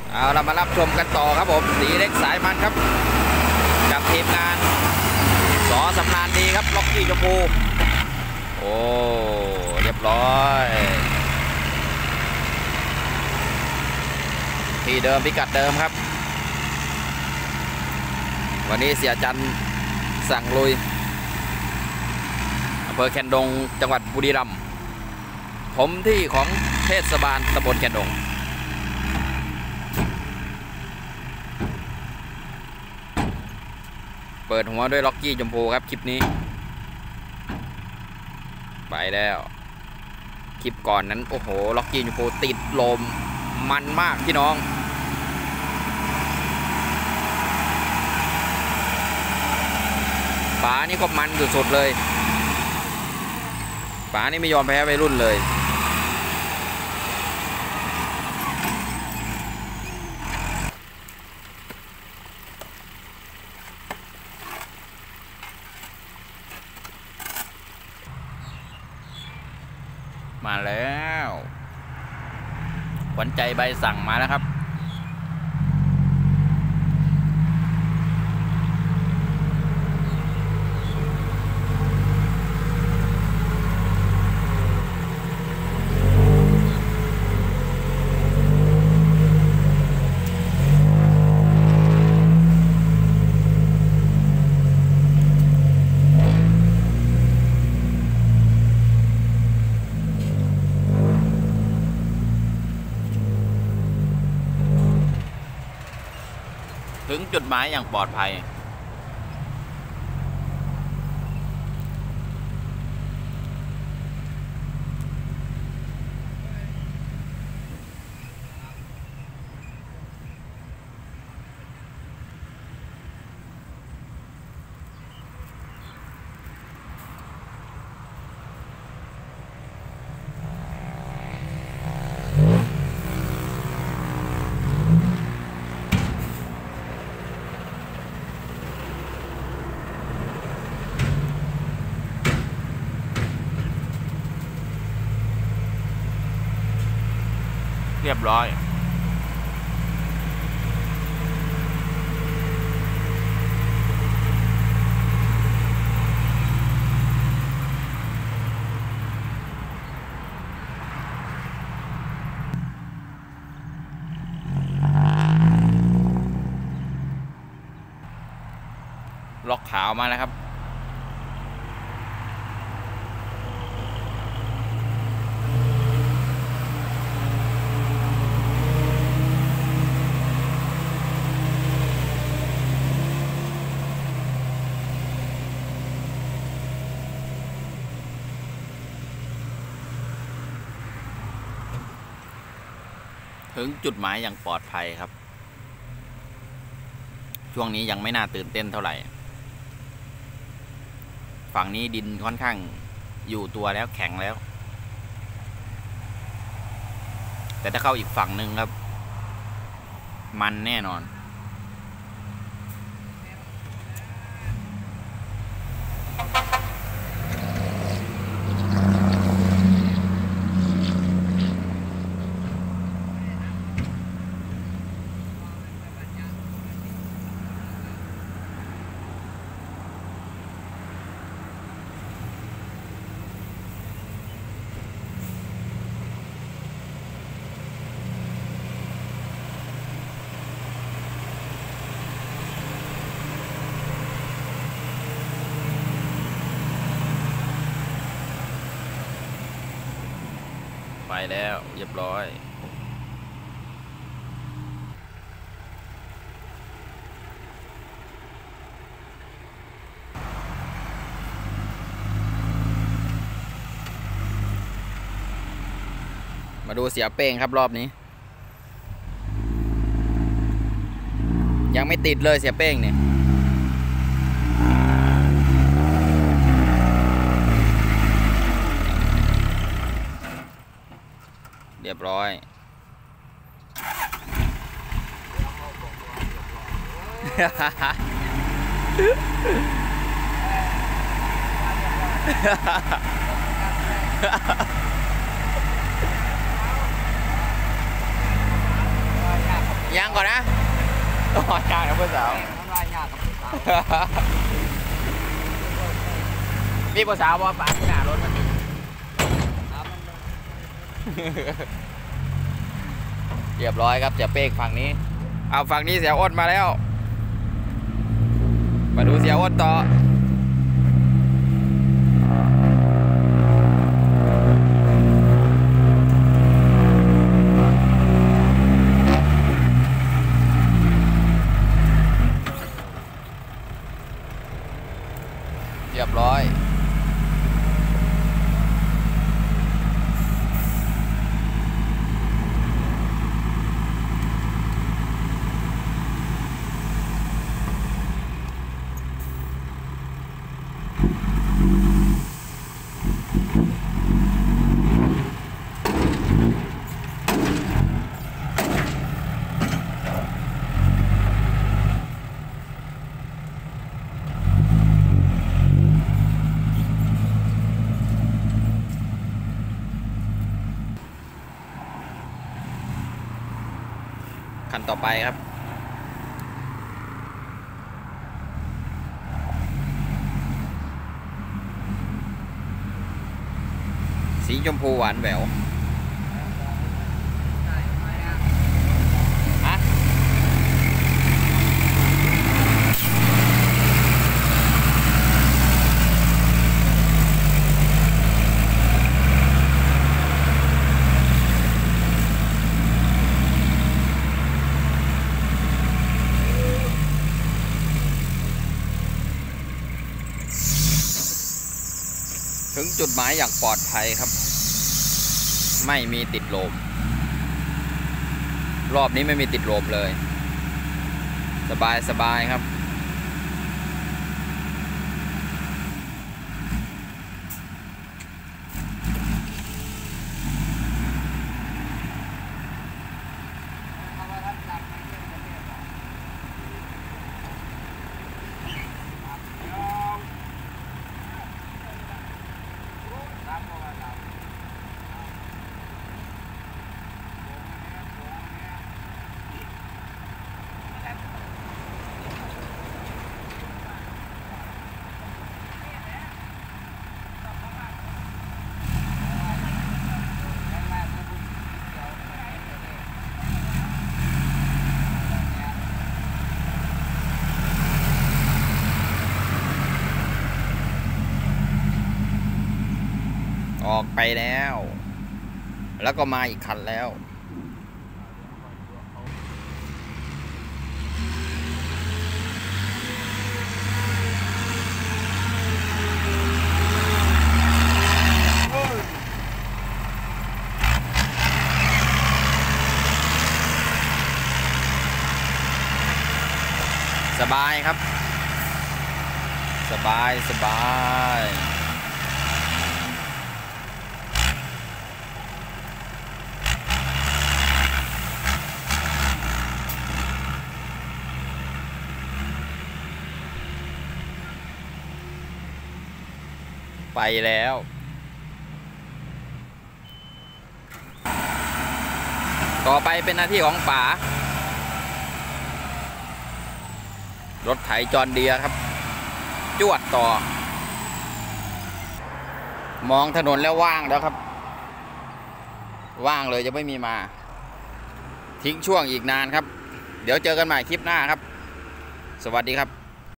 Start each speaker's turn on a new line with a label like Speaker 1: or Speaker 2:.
Speaker 1: เอาเรามารับชมกันต่อครับผมสีเล็กสายมันครับกับทีมงานสอสำราญดีครับล็อกกี้ชมพูโอ้เรียบร้อยที่เดิมพิกัดเดิมครับวันนี้เสียจันสั่งลุยอำเภอแคนดงจังหวัดบุรีรัมย์ผมที่ของเทศบาลตำบลแคนดงเปิดหัวด้วยล็อกกี้ชมพูครับคลิปนี้ไปแล้วคลิปก่อนนั้นโอ้โหล็อกกี้ชมพูติดลมมันมากพี่น้องป๋านี่ก็มันสุดๆเลยป๋านี่ไม่ยอมแพ้วัยรุ่นเลยมาแล้วขวัญใจใบสั่งมาแล้วครับถึงจุดหมายอย่างปลอดภัยเรียบร้อยล็อกขาวมาแล้วครับถึงจุดหมายอย่างปลอดภัยครับช่วงนี้ยังไม่น่าตื่นเต้นเท่าไหร่ฝั่งนี้ดินค่อนข้างอยู่ตัวแล้วแข็งแล้วแต่ถ้าเข้าอีกฝั่งหนึ่งครับมันแน่นอนไปแล้วเรียบร้อยมาดูเสียเป้งครับรอบนี้ยังไม่ติดเลยเสียเป้งเนี่ยเรียบร้อยยังก่อนนะต้องยากนะเพื่อนสาว
Speaker 2: มันว่ายากกับผู้สาว
Speaker 1: มีภาษาว่าปากหน้ารถมันเรียบร้อยครับเสียเป้งฝั่งนี้เอาฝั่งนี้เสียอ้นมาแล้วมาดูเสียอ้นต่อเรียบร้อยคันต่อไปครับสีชมพูหวานแหววฮะถึงจุดหมายอย่างปลอดภัยครับไม่มีติดลมรอบนี้ไม่มีติดลมเลยสบายสบายครับออกไปแล้วแล้วก็มาอีกคันแล้วสบายครับสบายสบายไปแล้วต่อไปเป็นหน้าที่ของป๋ารถไถจอนเดียครับจวดต่อมองถนนแล้วว่างแล้วครับว่างเลยจะไม่มีมาทิ้งช่วงอีกนานครับเดี๋ยวเจอกันใหม่คลิปหน้าครับสวัสดีครับ